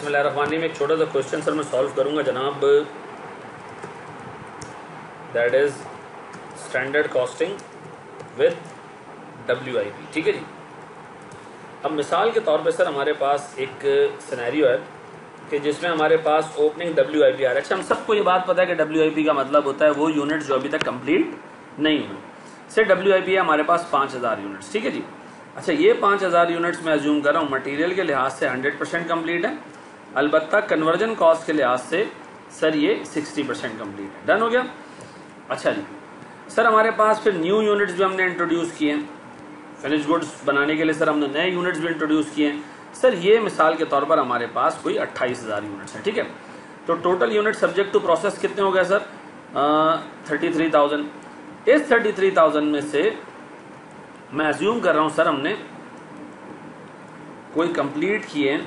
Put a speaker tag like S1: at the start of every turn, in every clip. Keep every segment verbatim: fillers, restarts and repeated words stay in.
S1: बिस्मिल्लाहिर्रहमानिर्रहीम। एक छोटा सा क्वेश्चन सर मैं सॉल्व करूंगा जनाब, that is standard costing with W I P. ठीक है जी। अब मिसाल के तौर पे सर हमारे पास एक सिनेरियो है कि जिसमें हमारे पास ओपनिंग डब्ल्यू आई पी आ रहा है। अच्छा, हम सबको ये बात पता है कि डब्ल्यू आई पी का मतलब होता है वो यूनिट जो अभी तक कंप्लीट नहीं हुए। से डब्ल्यू आई पी है हमारे पास पाँच हज़ार यूनिट्स। ठीक है जी। अच्छा, ये पाँच हज़ार यूनिट्स मैं अज्यूम कर रहा हूँ मटेरियल के लिहाज से हंड्रेड परसेंट कम्प्लीट है, अलबत्ता कन्वर्जन कॉस्ट के लिहाज से सर ये सिक्सटी परसेंट कम्प्लीट है। डन हो गया। अच्छा जी सर, हमारे पास फिर न्यू यूनिट्स भी हमने इंट्रोड्यूस किए हैं, फिनिश गुड्स बनाने के लिए सर हमने नए यूनिट्स भी इंट्रोड्यूस किए हैं। सर ये मिसाल के तौर पर हमारे पास कोई अट्ठाईस हज़ार यूनिट्स हैं। ठीक है, तो total unit subject to process कितने हो गए सर? Thirty three thousand. इस थर्टी थ्री थाउजेंड में से मैं अज्यूम कर रहा हूं सर हमने कोई कंप्लीट किए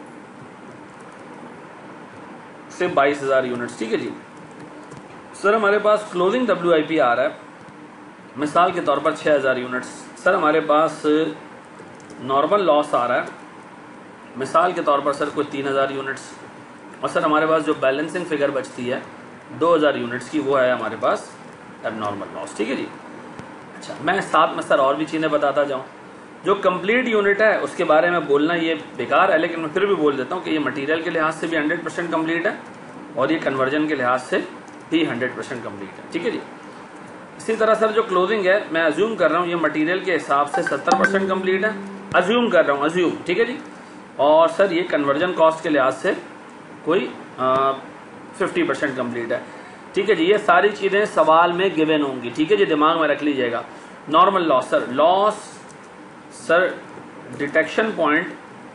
S1: से बाईस हज़ार यूनिट्स। ठीक है जी। सर हमारे पास क्लोजिंग डब्ल्यू आई पी आ रहा है मिसाल के तौर पर छः हज़ार यूनिट्स। सर हमारे पास नॉर्मल लॉस आ रहा है मिसाल के तौर पर सर कोई तीन हज़ार यूनिट्स, और सर हमारे पास जो बैलेंसिंग फिगर बचती है दो हज़ार यूनिट्स की, वो है हमारे पास एबनॉर्मल लॉस। ठीक है जी। अच्छा, मैं साथ में सर और भी चीज़ें बताता जाऊँ। जो कंप्लीट यूनिट है उसके बारे में बोलना ये बेकार है, लेकिन मैं फिर भी बोल देता हूँ कि ये मटेरियल के लिहाज से भी हंड्रेड परसेंट कम्प्लीट है और ये कन्वर्जन के लिहाज से भी हंड्रेड परसेंट कम्प्लीट है। ठीक है जी। इसी तरह सर जो क्लोजिंग है मैं अज्यूम कर रहा हूँ ये मटेरियल के हिसाब से सत्तर परसेंट कम्प्लीट है, अज्यूम कर रहा हूँ, अज्यूम। ठीक है जी। और सर ये कन्वर्जन कॉस्ट के लिहाज से कोई फिफ्टी परसेंट कम्प्लीट है। ठीक है जी। ये सारी चीज़ें सवाल में गिवन होंगी। ठीक है जी, दिमाग में रख लीजिएगा। Normal loss sir, loss sir detection point,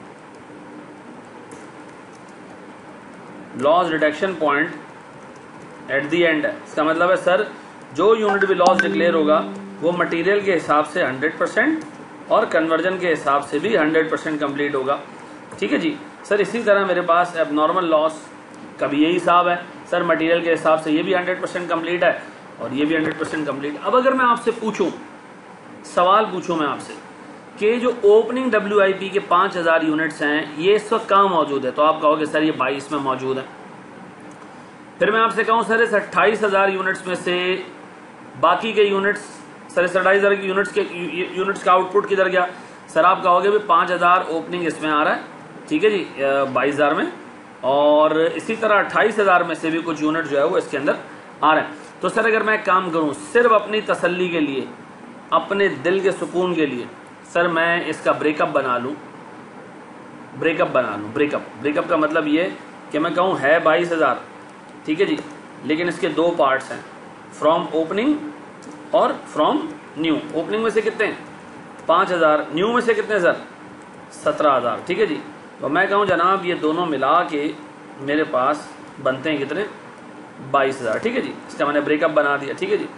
S1: loss detection point at the end है। इसका मतलब है सर जो यूनिट भी लॉस डिक्लेयर होगा वो मटेरियल के हिसाब से हंड्रेड परसेंट और कन्वर्जन के हिसाब से भी हंड्रेड परसेंट कम्प्लीट होगा। ठीक है जी। सर इसी तरह मेरे पास एबनॉर्मल लॉस का भी यही हिसाब है सर, मटेरियल के हिसाब से ये भी हंड्रेड परसेंट कम्प्लीट है और ये भी हंड्रेड परसेंट कम्प्लीट। अब अगर मैं आपसे पूछूं, सवाल पूछूं मैं आपसे कि जो ओपनिंग डब्ल्यू आई पी के पाँच हज़ार यूनिट्स हैं ये इस वक्त कहाँ मौजूद है, तो आप कहोगे सर ये बाईस में मौजूद है। फिर मैं आपसे कहूँ सर इस अट्ठाईस हज़ार यूनिट्स में से बाकी के यूनिट्स, सर इस अट्ठाईस हज़ार यूनिट्स के यूनिट्स का आउटपुट किधर गया? सर आप कहोगे भी पाँच हज़ार ओपनिंग इसमें आ रहा है, ठीक है जी, बाईस हज़ार में, और इसी तरह अट्ठाईस हज़ार में से भी कुछ यूनिट जो है वो इसके अंदर आ रहे हैं। तो सर अगर मैं काम करूं सिर्फ अपनी तसल्ली के लिए, अपने दिल के सुकून के लिए, सर मैं इसका ब्रेकअप बना लूं, ब्रेकअप बना लूं ब्रेकअप ब्रेकअप का मतलब ये कि मैं कहूं है बाईस हज़ार, ठीक है जी, लेकिन इसके दो पार्ट्स हैं, फ्रॉम ओपनिंग और फ्रॉम न्यू। ओपनिंग में से कितने? पाँच हज़ार, न्यू में से कितने सर? सत्रह हज़ार। ठीक है जी। तो मैं कहूँ जनाब ये दोनों मिला के मेरे पास बनते हैं कितने? बाईस हज़ार। ठीक है जी। इसका मैंने ब्रेकअप बना दिया। ठीक है जी।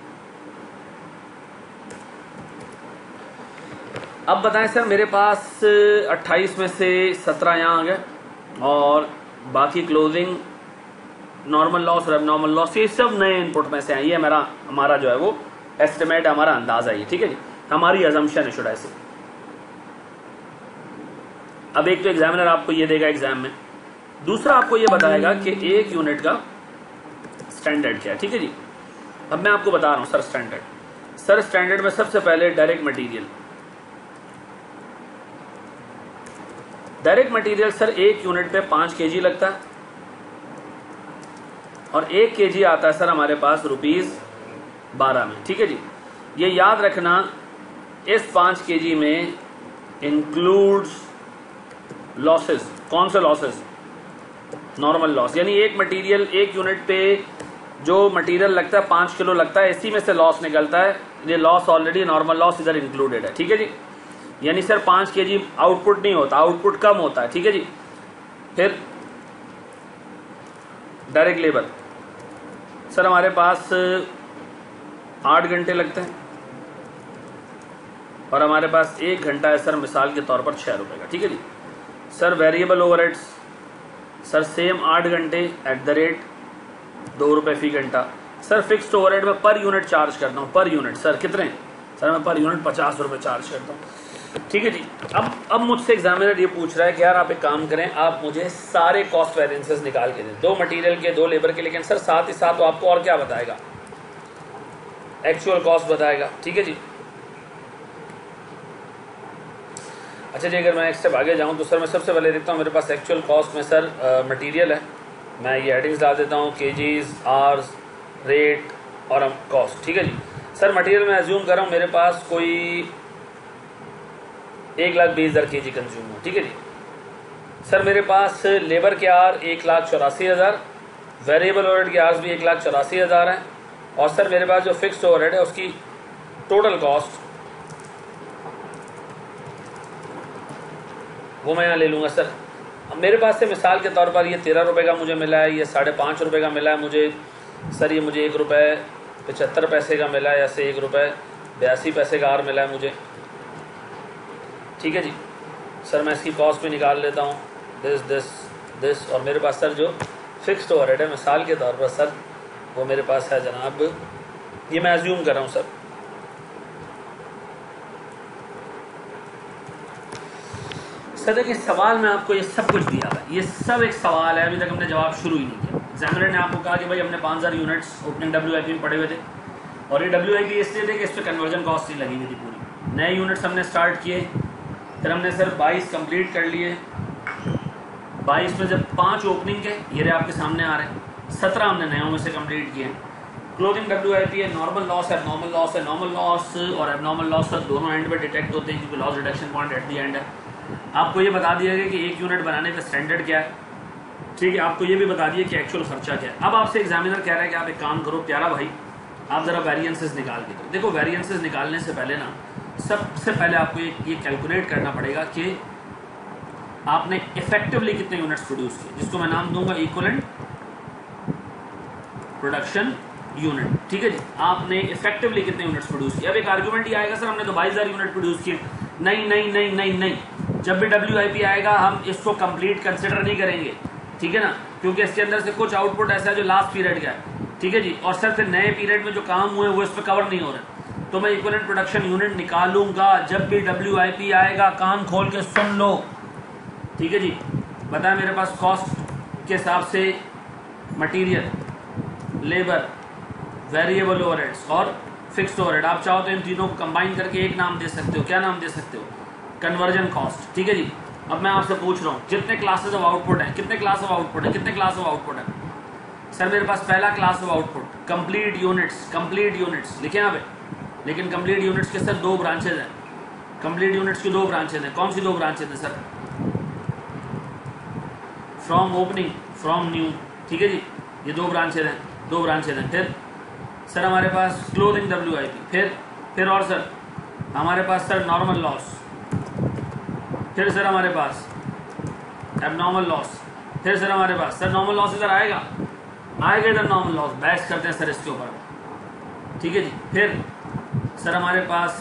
S1: अब बताएं सर मेरे पास अट्ठाईस में से सत्रह यहाँ आ गए और बाकी क्लोजिंग, नॉर्मल लॉस और एबनॉर्मल लॉस ये सब नए इनपुट में से हैं। ये मेरा हमारा जो है वो एस्टिमेट, हमारा अंदाजा है। ठीक है जी, हमारी अजम्पशन है शुड ऐसे। अब एक तो एग्जामिनर आपको ये देगा एग्जाम में, दूसरा आपको ये बताएगा कि एक यूनिट का स्टैंडर्ड क्या है। ठीक है जी। अब मैं आपको बता रहा हूं सर स्टैंडर्ड। सर स्टैंडर्ड में सबसे पहले direct material. Direct material sir एक यूनिट पे पांच केजी लगता है और एक केजी आता है सर हमारे पास रुपीज बारह में। ठीक है जी। ये याद रखना इस पांच केजी में इंक्लूड्स लॉसेस। कौन से लॉसेस? नॉर्मल लॉस, यानी एक मटेरियल, एक यूनिट पे जो मटेरियल लगता है पाँच किलो लगता है, इसी में से लॉस निकलता है। ये लॉस ऑलरेडी नॉर्मल लॉस इधर इंक्लूडेड है। ठीक है जी। यानी सर पाँच के जी आउटपुट नहीं होता, आउटपुट कम होता है। ठीक है जी। फिर डायरेक्ट लेबर सर हमारे पास आठ घंटे लगते हैं और हमारे पास एक घंटा है सर मिसाल के तौर पर छः रुपये का। ठीक है जी। Sir variable overheads sir same आठ घंटे एट द रेट दो रुपये फी घंटा। सर फिक्स्ड ओवरहेड में पर यूनिट चार्ज करता हूँ, पर यूनिट सर कितने? सर मैं पर यूनिट पचास रुपये चार्ज करता हूँ। ठीक है जी। अब अब मुझसे एग्जामिनर ये पूछ रहा है कि यार आप एक काम करें, आप मुझे सारे कॉस्ट वेरिएंसेस निकाल के दें, दो मटेरियल के, दो लेबर के, लेकिन सर साथ ही साथ वो आपको और क्या बताएगा, एक्चुअल कॉस्ट बताएगा। ठीक है जी। अच्छा जी, अगर मैं एक स्टेप आगे जाऊं तो सर मैं सबसे पहले देखता हूं मेरे पास एक्चुअल कॉस्ट में सर मटेरियल है, मैं ये हेडिंग्स डाल देता हूं, केजीज, आवर्स, रेट और कॉस्ट। ठीक है जी। सर मटेरियल में एज्यूम कर रहा हूं मेरे पास कोई एक लाख बीस हज़ार के जी कंज्यूम हो। ठीक है जी। सर मेरे पास लेबर के आर एक लाख चौरासी हज़ार, वेरिएबल ओवरहेड के आर्स भी एक लाख चौरासी हज़ार हैं, और सर मेरे पास जो फिक्स्ड ओवरहेड है उसकी टोटल कॉस्ट वो मैं यहाँ ले लूँगा। सर अब मेरे पास से मिसाल के तौर पर ये तेरह रुपये का मुझे मिला है, ये साढ़े पाँच रुपये का मिला है मुझे, सर ये मुझे एक रुपये पचहत्तर पैसे का मिला है, ऐसे एक रुपये बयासी पैसे का आर मिला है मुझे। ठीक है जी। सर मैं इसकी कॉस्ट भी निकाल लेता हूँ, दिस दिस दिस, और मेरे पास सर जो फिक्स्ड ओवरहेड है मिसाल के तौर पर सर वो मेरे पास है जनाब, ये मैं एज्यूम कर रहा हूँ सर, सर देखिए सवाल में आपको ये सब कुछ दिया है, ये सब एक सवाल है, अभी तक हमने जवाब शुरू ही नहीं किया। एग्जामिनर ने आपको कहा कि भाई हमने पाँच हज़ार units opening W I P में पड़े हुए थे, और ये डब्ल्यू आई पी इसलिए थे कि इस पर कन्वर्जन कॉस्ट नहीं लगी हुई थी पूरी। नए यूनिट्स हमने स्टार्ट किए, फिर हमने सर बाईस कंप्लीट कर लिए, बाईस में जब पाँच ओपनिंग के ये रहे आपके सामने आ रहे हैं, सत्रह हमने नयों में से कंप्लीट किए। क्लोजिंग डब्ल्यू आई पी है, नॉर्मल लॉस है, नॉर्मल लॉस है, नॉर्मल लॉस और एबनॉर्मल लॉस सर दोनों एंड पे डिटेक्ट होते हैं क्योंकि loss reduction point at the end है। आपको ये बता दिया गया कि एक यूनिट बनाने का स्टैंडर्ड क्या है। ठीक है, आपको ये भी बता दिया कि एक्चुअल खर्चा क्या है। अब आपसे एग्जामिनर कह रहा है कि आप एक काम करो प्यारा भाई, आप ज़रा वेरिएंसेस निकाल के दो। देखो वेरिएंसेस निकालने से पहले ना सबसे पहले आपको ये ये कैलकुलेट करना पड़ेगा कि आपने इफेक्टिवली कितने यूनिट्स प्रोड्यूस किए, जिसको मैं नाम दूंगा इक्विवेलेंट प्रोडक्शन यूनिट। ठीक है जी, आपने इफेक्टिवली कितने यूनिट्स प्रोड्यूस किए। अब एक आर्ग्यूमेंट ये आएगा सर हमने तो बाईस हज़ार यूनिट प्रोड्यूस किए। नहीं नहीं नहीं नहीं नहीं, जब भी डब्ल्यू आई पी आएगा हम इसको कंप्लीट कंसिडर नहीं करेंगे। ठीक है ना, क्योंकि इसके अंदर से कुछ आउटपुट ऐसा है जो लास्ट पीरियड का है। ठीक है जी, और सर फिर नए पीरियड में जो काम हुए वो इस पर कवर नहीं हो रहे, तो मैं इक्विवेलेंट प्रोडक्शन यूनिट निकालूंगा जब भी डब्ल्यू आई पी आएगा। कान खोल के सुन लो। ठीक है जी, बताया मेरे पास कॉस्ट के हिसाब से मटीरियल, लेबर, वेरिएबल ओवरहेड्स और फिक्स्ड ओवरहेड, आप चाहो तो इन तीनों को कंबाइन करके एक नाम दे सकते हो। क्या नाम दे सकते हो? Conversion cost. ठीक है जी। अब मैं आपसे पूछ रहा हूँ जितने क्लासेस ऑफ आउटपुट हैं, कितने क्लास ऑफ आउटपुट है, कितने क्लास ऑफ आउटपुट है? सर मेरे पास पहला class of output complete units, complete units लिखे यहाँ पे, लेकिन कंप्लीट यूनिट्स के सर दो ब्रांचेज हैं। कंप्लीट यूनिट्स की दो ब्रांचेज हैं। कौन सी दो ब्रांचेज हैं sir? From opening, from new. ठीक है जी, ये दो ब्रांचेज हैं, दो ब्रांचेज हैं। फिर सर हमारे पास क्लोजिंग डब्ल्यू आई पी, फिर फिर और सर हमारे पास सर नॉर्मल लॉस, फिर सर हमारे पास एबनॉर्मल लॉस, फिर सर हमारे पास सर नॉर्मल लॉस इधर आएगा, आएगा इधर नॉर्मल लॉस, बहस करते हैं सर इसके ऊपर। ठीक है जी। फिर सर हमारे पास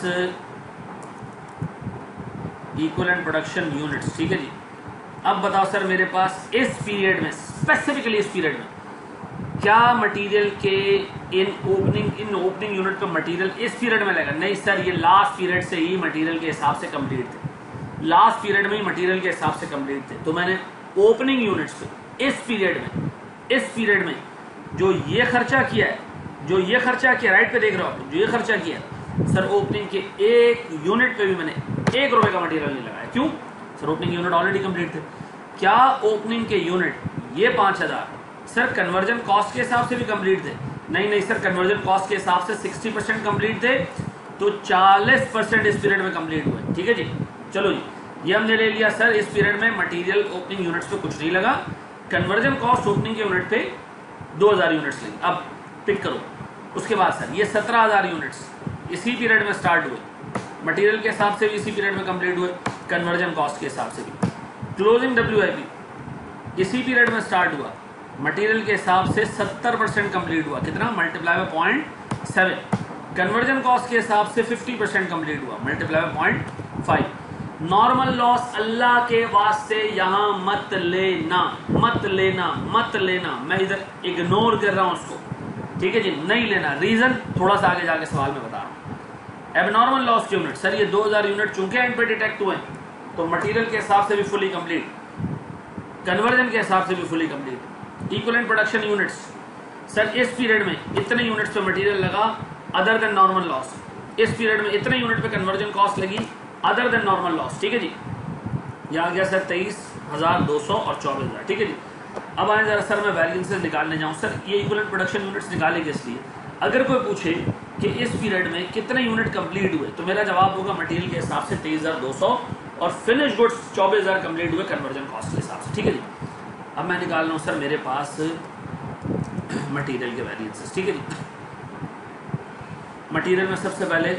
S1: इक्विवेलेंट प्रोडक्शन यूनिट्स। ठीक है जी। अब बताओ सर मेरे पास इस पीरियड में, स्पेसिफिकली इस पीरियड में क्या मटेरियल के इन ओपनिंग इन ओपनिंग यूनिट पे मटेरियल इस पीरियड में लगेगा? नहीं सर, ये लास्ट पीरियड से ही मटेरियल के हिसाब से कंप्लीट थे, लास्ट पीरियड में ही मटेरियल के हिसाब से कंप्लीट थे। तो मैंने ओपनिंग यूनिट्स पे इस पीरियड में इस पीरियड में जो ये खर्चा किया है, जो ये खर्चा किया, राइट पे देख रहे हो आप, जो ये खर्चा किया सर ओपनिंग के एक यूनिट पे भी मैंने एक रुपए का मटेरियल नहीं लगाया। क्यों sir? Opening unit already complete थे। क्या ओपनिंग के यूनिट ये पांच हजार सर कन्वर्जन कॉस्ट के हिसाब से भी कंप्लीट थे? नहीं नहीं सर, कन्वर्जन कॉस्ट के हिसाब से साठ परसेंट कंप्लीट थे, तो चालीस परसेंट इस पीरियड में कंप्लीट हुए। ठीक है जी। चलो जी, ये हमने ले लिया सर इस पीरियड में मटेरियल ओपनिंग यूनिट्स पे कुछ नहीं लगा, कन्वर्जन कॉस्ट ओपनिंग के यूनिट पे दो हजार यूनिट्स लगी। अब पिक करो उसके बाद सर ये सत्रह हजार यूनिट्स इसी पीरियड में स्टार्ट हुए, मटेरियल के हिसाब से भी इसी पीरियड में कंप्लीट हुए, कन्वर्जन कॉस्ट के हिसाब से भी। क्लोजिंग डब्ल्यू आई पी इसी पीरियड में स्टार्ट हुआ, मटेरियल के हिसाब से सत्तर परसेंट कंप्लीट हुआ। कितना? Multiply by point seven. Conversion cost के हिसाब से फिफ्टी परसेंट कंप्लीट हुआ, multiply by point five. Normal loss अल्लाह के वास्ते यहां मत लेना, मत लेना, मत लेना। मैं इधर इग्नोर कर रहा हूं उसको। ठीक है जी, नहीं लेना। रीजन थोड़ा सा आगे जाके सवाल में बता रहा हूं। एबनॉर्मल लॉस के यूनिट, सर ये दो हज़ार यूनिट चूंकि एंड पे डिटेक्ट हुए तो मटेरियल के हिसाब से भी फुली कंप्लीट, कन्वर्जन के हिसाब से भी fully complete. Equivalent production units, sir इस पीरियड में इतने यूनिट्स पे मटेरियल लगा अदर देन नॉर्मल लॉस, इस पीरियड में इतने यूनिट पे कन्वर्जन कॉस्ट लगी अदर देन नॉर्मल लॉस, ठीक है जी। ये आ गया सर तेईस हजार दो सौ और चौबीस हजार, ठीक है जी। अब आए जरा सर मैं वैरियंसेस निकालने जाऊं, सर ये इक्विवेलेंट प्रोडक्शन यूनिट्स निकाले किस लिए? अगर कोई पूछे कि इस पीरियड में कितने यूनिट कंप्लीट हुए तो मेरा जवाब होगा मटेरियल के हिसाब से तेईस हजार दो सौ और फिनिश गुड्स चौबीस हजार कंप्लीट हुए कन्वर्जन कॉस्ट के हिसाब से, ठीक है जी। अब मैं निकाल रहा हूँ सर मेरे पास मटेरियल के वैरियंसेस, ठीक है जी। मटेरियल में सबसे पहले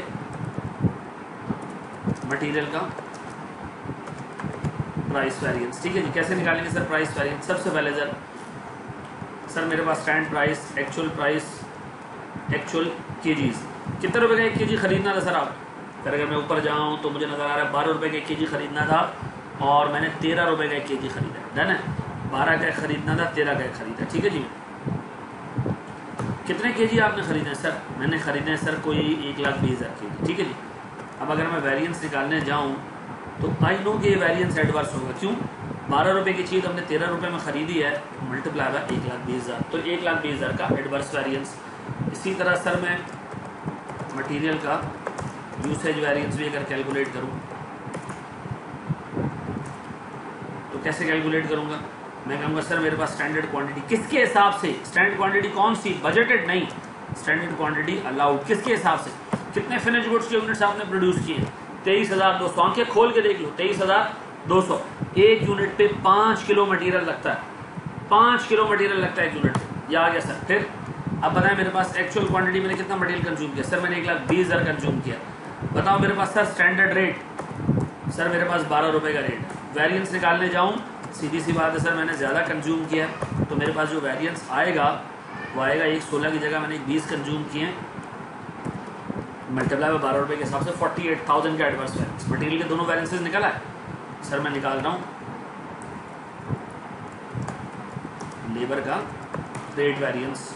S1: मटेरियल का प्राइस वेरिएंस, ठीक है जी। कैसे निकालेंगे सर प्राइस वेरिएंस? सबसे पहले सर सर मेरे पास stand price, actual price, actual KGs, कितने रुपए का एक केजी खरीदना था सर आप? फिर अगर मैं ऊपर जाऊँ तो मुझे नजर आ रहा है बारह रुपए का एक केजी खरीदना था और मैंने तेरह रुपए का एक केजी खरीदा, डन है। बारह का एक खरीदना था, तेरह का एक खरीदा, ठीक है जी। कितने केजी आपने खरीदे सर? मैंने खरीदे सर कोई एक लाख बीस हजार केजी, ठीक है जी। अब अगर मैं वेरिएंस निकालने जाऊँ तो आई नो कि ये वेरिएंस एडवर्स होगा, क्यों? बारह रुपए की चीज़ हमने तेरह रुपए में खरीदी है, मल्टीप्लाई बाय एक लाख बीस हज़ार, तो एक लाख बीस हज़ार का एडवर्स वेरिएंस। इसी तरह सर मैं मटेरियल का यूसेज वेरिएंस भी अगर कैलकुलेट करूं तो कैसे कैलकुलेट करूंगा? मैं कहूँगा सर मेरे पास स्टैंडर्ड क्वांटिटी, किसके हिसाब से? स्टैंडर्ड क्वांटिटी कौन सी? बजटेड नहीं, स्टैंडर्ड क्वांटिटी अलाउड, किसके हिसाब से? कितने फिनिश गुड्स के यूनिट्स आपने प्रोड्यूस किए? तेईस हजार दो सौ, आंखें खोल के देख लो, तेईस हजार दो सौ। एक यूनिट पे पाँच किलो मटेरियल लगता है, पाँच किलो मटेरियल लगता है एक यूनिट पे, यह आ गया सर। फिर अब बताएं मेरे पास एक्चुअल क्वांटिटी मैंने कितना मटेरियल कंज्यूम किया? सर मैंने एक लाख बीस हजार कंज्यूम किया। बताओ मेरे पास सर स्टैंडर्ड रेट, सर मेरे पास बारह रुपए का रेट। वेरिएंस निकालने जाऊँ, सीधी सी बात है सर मैंने ज़्यादा कंज्यूम किया तो मेरे पास जो वेरिएंस आएगा वो आएगा एक सोलह की जगह मैंने एक बीस कंज्यूम किए, मल्टीप्लाई में बारह रुपए के हिसाब से फोर्टी एट थाउजेंड का एडवर्स वेरिएंस। मटेरियल के दोनों वेरिएंसेस निकला है सर। मैं निकाल रहा हूँ लेबर का रेट वेरिएंस,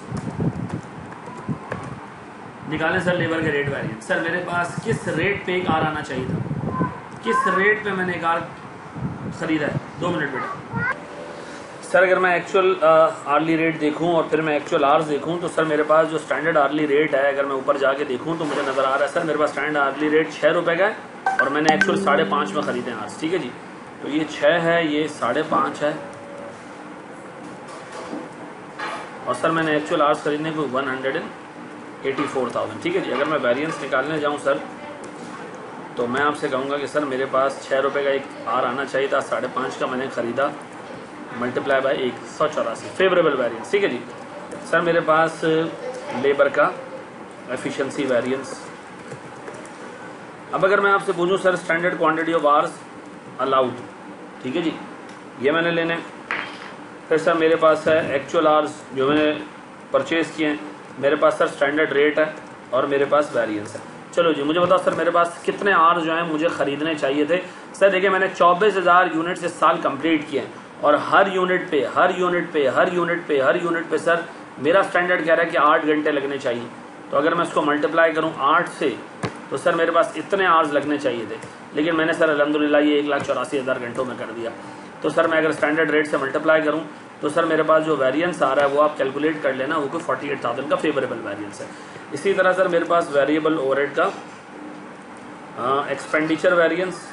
S1: निकालें सर लेबर के रेट वेरिएंस। सर मेरे पास किस रेट पे एक आर आना चाहिए था, किस रेट पे मैंने एक आर खरीदा है? दो मिनट बेटा। सर अगर मैं एक्चुअल आर्ली रेट देखूं और फिर मैं एक्चुअल आर्स देखूं तो सर मेरे पास जो स्टैंडर्ड आर्ली रेट है अगर मैं ऊपर जाके देखूं तो मुझे नज़र आ रहा है सर मेरे पास स्टैंडर्ड आर्ली रेट छः रुपये का है और मैंने एक्चुअल साढ़े पाँच में ख़रीदे हैं आर्स, ठीक है जी। तो ये छः है, ये साढ़े पाँच है और सर मैंने एक्चुअल आर्स खरीदने को one hundred and eighty four thousand, ठीक है जी। अगर मैं वेरिएंस निकालने जाऊँ सर तो मैं आपसे कहूँगा कि सर मेरे पास छः रुपये का एक आर आना चाहिए था, साढ़े पाँच का मैंने ख़रीदा, मल्टीप्लाई बाय एक सौ चौरासी, फेवरेबल वेरिएंस, ठीक है जी। सर मेरे पास लेबर का एफिशिएंसी वेरिएंस, अब अगर मैं आपसे पूछूं sir standard quantity of hours allowed, ठीक है जी, ये मैंने लेने। फिर सर मेरे पास है एक्चुअल आर्स जो मैंने परचेज़ किए हैं, मेरे पास सर स्टैंडर्ड रेट है और मेरे पास वेरिएंस है। चलो जी मुझे बताओ सर मेरे पास कितने आर्स जो हैं मुझे ख़रीदने चाहिए थे? सर देखिए मैंने चौबीस हज़ार यूनिट्स इस साल कंप्लीट किए हैं और हर यूनिट पे हर यूनिट पे हर यूनिट पे हर यूनिट पे सर मेरा स्टैंडर्ड कह रहा है कि आठ घंटे लगने चाहिए। तो अगर मैं इसको मल्टीप्लाई करूं आठ से तो सर मेरे पास इतने आवर्स लगने चाहिए थे, लेकिन मैंने सर अल्हम्दुलिल्लाह ये एक लाख चौरासी हज़ार घंटों में कर दिया। तो सर मैं अगर स्टैंडर्ड रेट से मल्टीप्लाई करूं तो सर मेरे पास जो वेरिएंस आ रहा है वो आप कैलकुलेट कर लेना, वो कोई फोर्टी एट थाउजेंड का फेवरेबल वेरिएंस है। इसी तरह सर मेरे पास वेरिएबल ओवरहेड का एक्सपेंडिचर वेरिएंस,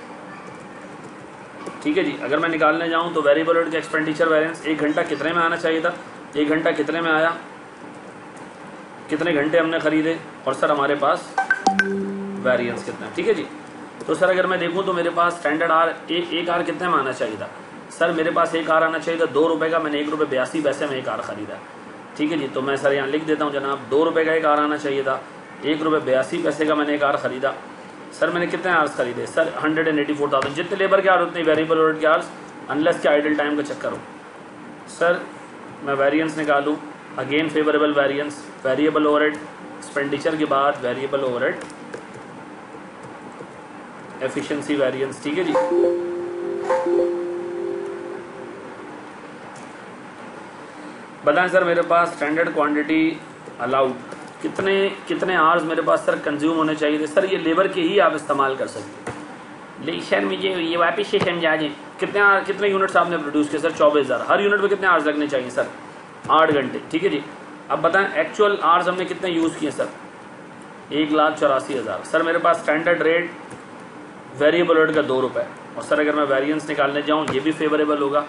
S1: ठीक है जी। अगर मैं निकालने जाऊं तो वेरिएबल ओवरहेड का एक्सपेंडिचर वेरिएंस एक घंटा कितने में आना चाहिए था, एक घंटा कितने में आया, कितने घंटे हमने खरीदे और सर हमारे पास वेरिएंस कितना है, ठीक है जी। तो सर अगर मैं देखूं तो मेरे पास स्टैंडर्ड आर एक एक आर कितने में आना चाहिए था? सर मेरे पास एक आर आना चाहिए था दो रुपए का, मैंने एक रुपये बयासी पैसे में एक आर खरीदा, ठीक है जी। तो मैं सर यहाँ लिख देता हूँ जनाब, दो रुपये का एक आर आना चाहिए था, एक रुपये बयासी पैसे का मैंने एक आर खरीदा। सर मैंने कितने आवर्स खरीदे? Sir hundred and eighty four thousand. जितने लेबर के आवर्स उतने वेरिएबल ओवरहेड के आवर्स, अनलेस के आइडल टाइम का चक्कर हो। सर मैं वेरिएंस निकालूं, again favourable variance, variable overhead expenditure के बाद वेरिएबल ओवरहेड एफिशिएंसी वेरिएंस, ठीक है जी। बताएं सर मेरे पास स्टैंडर्ड क्वांटिटी अलाउड कितने कितने आवर्स मेरे पास सर कंज्यूम होने चाहिए थे। सर ये लेबर के ही आप इस्तेमाल कर सकते हैं। लेकिन सर मुझे ये वापस से समझा दें, कितने कितने यूनिट्स आपने प्रोड्यूस किए सर? चौबीस हज़ार। हर यूनिट पे कितने आवर्स लगने चाहिए सर? आठ घंटे। ठीक है जी। अब बताएं एक्चुअल आवर्स हमने कितने यूज़ किए सर? एक लाख चौरासी हज़ार। सर मेरे पास स्टैंडर्ड रेट वेरिएबल रेट का दो रुपये, और सर अगर मैं वेरिएंस निकालने जाऊँ ये भी फेवरेबल होगा,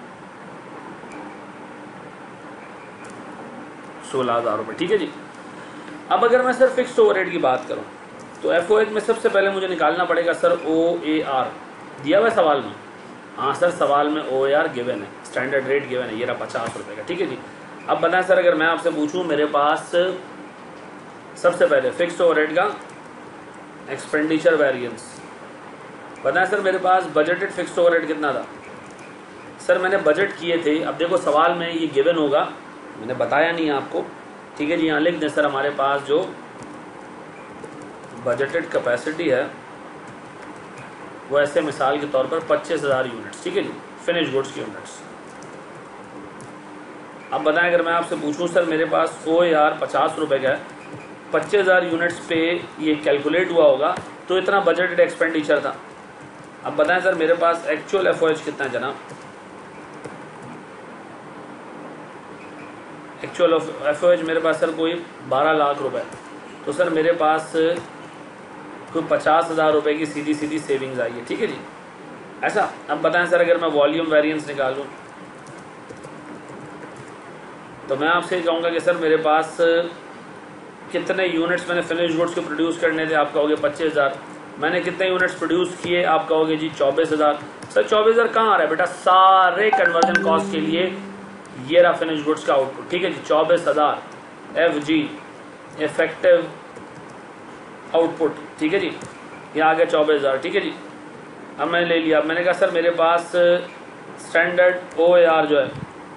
S1: सोलह हज़ार रुपये। ठीक है जी। अब अगर मैं सर फिक्स्ड ओवरहेड की बात करूं तो एफओएच में सबसे पहले मुझे निकालना पड़ेगा सर ओ ए आर। दिया हुआ सवाल में? हाँ सर सवाल में ओ ए आर गिवन है, स्टैंडर्ड रेट गिवन है, ये रहा पचास रुपये का। ठीक है जी। अब बताएं सर अगर मैं आपसे पूछूं मेरे पास सबसे पहले फिक्स्ड ओवरहेड का एक्सपेंडिचर वेरिएंस, बताएं सर मेरे पास बजटेड फिक्स्ड ओवरहेड कितना था? सर मैंने बजट किए थे। अब देखो सवाल में ये गिवन होगा, मैंने बताया नहीं आपको। ठीक है जी। यहाँ लिख दें सर हमारे पास जो बजटेड कैपेसिटी है वो ऐसे मिसाल के तौर पर पच्चीस हज़ार यूनिट्स। ठीक है जी, फिनिश गुड्स की यूनिट्स। अब बताएं अगर मैं आपसे पूछूं सर मेरे पास ओ ए आर पचास रुपये का है, पच्चीस हज़ार यूनिट्स पे ये कैलकुलेट हुआ होगा तो इतना बजटेड एक्सपेंडिचर था। अब बताएं सर मेरे पास एक्चुअल एफ ओ एच कितना है जनाब? एक्चुअल एफ ओ एच मेरे पास सर कोई बारह लाख रुपए, तो सर मेरे पास कोई पचास हज़ार रुपये की सीधी सीधी सेविंग्स आई है। ठीक है जी, ऐसा। अब बताएं सर अगर मैं वॉल्यूम वेरिएंस निकालूं तो मैं आपसे कहूँगा कि सर मेरे पास कितने यूनिट्स मैंने फिनिश गुड्स को प्रोड्यूस करने थे? आप कहोगे पच्चीस हज़ार। मैंने कितने यूनिट्स प्रोड्यूस किए? आप कहोगे जी चौबीस हज़ार। सर चौबीस हज़ार कहाँ आ रहा है बेटा? सारे कन्वर्जन कॉस्ट के लिए ये रहा फिनिश गुड्स का आउटपुट। ठीक है जी, चौबीस हज़ार एफ जी इफेक्टिव आउटपुट। ठीक है जी, ये आ गया चौबीस हज़ार। ठीक है जी। अब मैंने ले लिया। मैंने कहा सर मेरे पास स्टैंडर्ड ओ ए आर जो है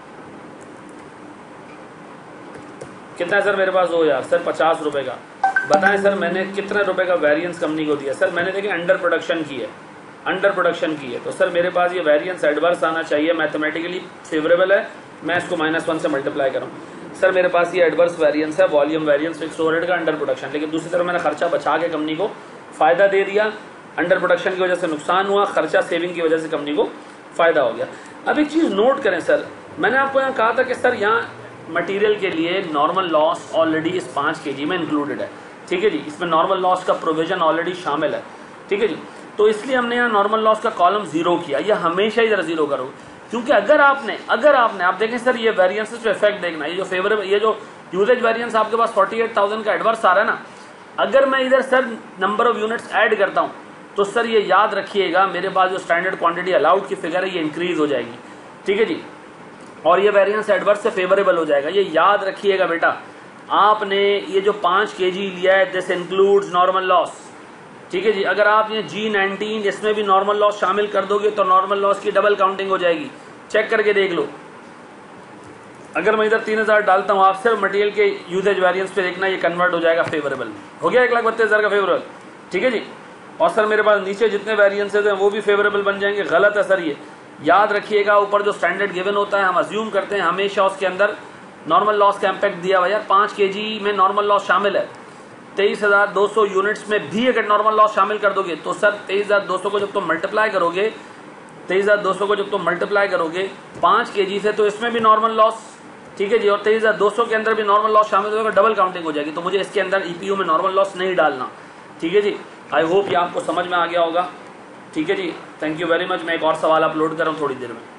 S1: कितना है सर मेरे पास? ओ ए आर सर पचास रुपए का। बताएं सर मैंने कितने रुपए का वेरिएंस कंपनी को दिया? सर मैंने देखिए अंडर प्रोडक्शन की है, अंडर प्रोडक्शन की है, तो सर मेरे पास ये वेरिएंस एडवर्स आना चाहिए। मैथमेटिकली फेवरेबल है, मैं इसको माइनस वन से मल्टीप्लाई करूँ। सर मेरे पास ये एडवर्स वेरिएंस है, वॉल्यूम वेरिएंस फिक्स्ड ओवरहेड का अंडर प्रोडक्शन। लेकिन दूसरी तरफ मैंने खर्चा बचा के कंपनी को फायदा दे दिया। अंडर प्रोडक्शन की वजह से नुकसान हुआ, खर्चा सेविंग की वजह से कंपनी को फायदा हो गया। अब एक चीज़ नोट करें सर, मैंने आपको यहाँ कहा था कि सर यहाँ मटेरियल के लिए नॉर्मल लॉस ऑलरेडी इस पाँच के जी में इंक्लूडेड है। ठीक है जी, इसमें नॉर्मल लॉस का प्रोविजन ऑलरेडी शामिल है। ठीक है जी, तो इसलिए हमने यहाँ नॉर्मल लॉस का कॉलम जीरो किया। ये हमेशा ही जरा जीरो करो, क्योंकि अगर आपने अगर आपने आप देखें सर ये वेरिएंसेस पे इफेक्ट देखना, ये जो फेवरेबल ये जो यूजेज वेरिएंस आपके पास अड़तालीस हज़ार का एडवर्स आ रहा है ना, अगर मैं इधर sir number of units add करता हूँ तो सर ये याद रखिएगा मेरे पास जो स्टैंडर्ड क्वांटिटी अलाउड की फिगर है ये इंक्रीज हो जाएगी। ठीक है जी, और ये वेरिएंस एडवर्स से फेवरेबल हो जाएगा। ये याद रखिएगा बेटा, आपने ये जो पाँच के जी लिया है दिस इंक्लूड्स नॉर्मल लॉस। ठीक है जी, अगर आप ये जी नाइनटीन इसमें भी नॉर्मल लॉस शामिल कर दोगे तो नॉर्मल लॉस की डबल काउंटिंग हो जाएगी। चेक करके देख लो। अगर मैं इधर तीन हजार डालता हूँ, आप सिर्फ मटेरियल के यूजेज वेरिएंस पे देखना, ये कन्वर्ट हो जाएगा फेवरेबल। हो गया एक लाख बत्तीस हजार का फेवरेबल। ठीक है जी, और सर मेरे पास नीचे जितने वेरिएंसेज हैं वो भी फेवरेबल बन जाएंगे। गलत है सर, ये याद रखिएगा। ऊपर जो स्टैंडर्ड गिवन होता है हम अज्यूम करते हैं हमेशा उसके अंदर नॉर्मल लॉस का इम्पैक्ट दिया हुआ। यार पाँच के जी में नॉर्मल लॉस शामिल है, तेईस हजार दो सौ यूनिट्स में भी अगर नॉर्मल लॉस शामिल कर दोगे तो सर तेईस हजार दो सौ को जब तुम मल्टीप्लाई करोगे तेईस हजार दो सौ को जब तुम मल्टीप्लाई करोगे पाँच के जी से तो इसमें भी नॉर्मल लॉस। ठीक है जी, और तेईस हजार दो सौ के अंदर भी नॉर्मल लॉस शामिल होगा, डबल काउंटिंग हो जाएगी। तो मुझे इसके अंदर ईपीयू में नॉर्मल लॉस नहीं डालना। ठीक है जी, आई होप ये आपको समझ में आ गया होगा। ठीक है जी, थैंक यू वेरी मच। मैं एक और सवाल अपलोड कर रहा हूँ थोड़ी देर में।